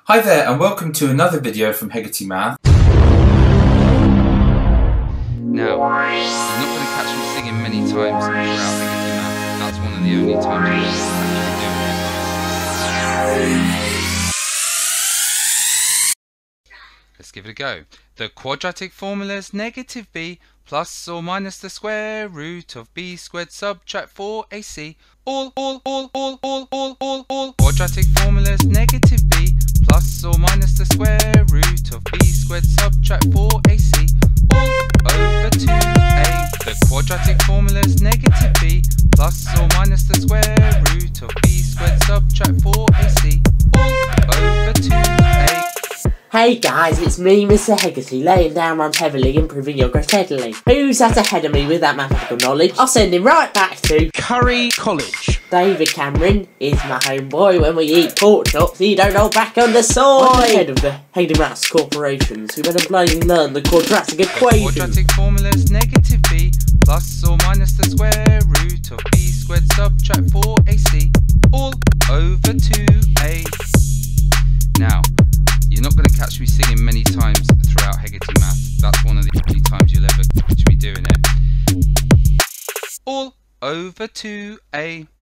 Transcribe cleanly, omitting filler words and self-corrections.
Hi there and welcome to another video from Hegarty Math. Now, you're not going to catch me singing many times throughout Hegarty Math. That's one of the only times you'll actually do it. Let's give it a go. The quadratic formula is negative b plus or minus the square root of b squared subtract 4ac. All quadratic formula is negative b plus or minus the square root of b squared subtract 4ac. All over 2a. The quadratic formula is negative b plus or minus the square root of b squared subtract 4ac. All over 2a. Hey guys, it's me, Mr. Hegarty, laying down runs heavily, improving your grade steadily. Who's sat ahead of me with that mathematical knowledge? I'll send him right back to Curry College. David Cameron is my homeboy. When we eat pork chops, he don't hold back on the soy. I'm the head of the Hegarty Maths Corporations, who better bloody learn the quadratic equation. The quadratic formula is negative b plus or minus the square root of b squared subtract 4ac. All over 2a. Now, you're not going to catch me singing many times throughout Hegarty Math. That's one of the only times you'll ever catch me doing it. All over 2a.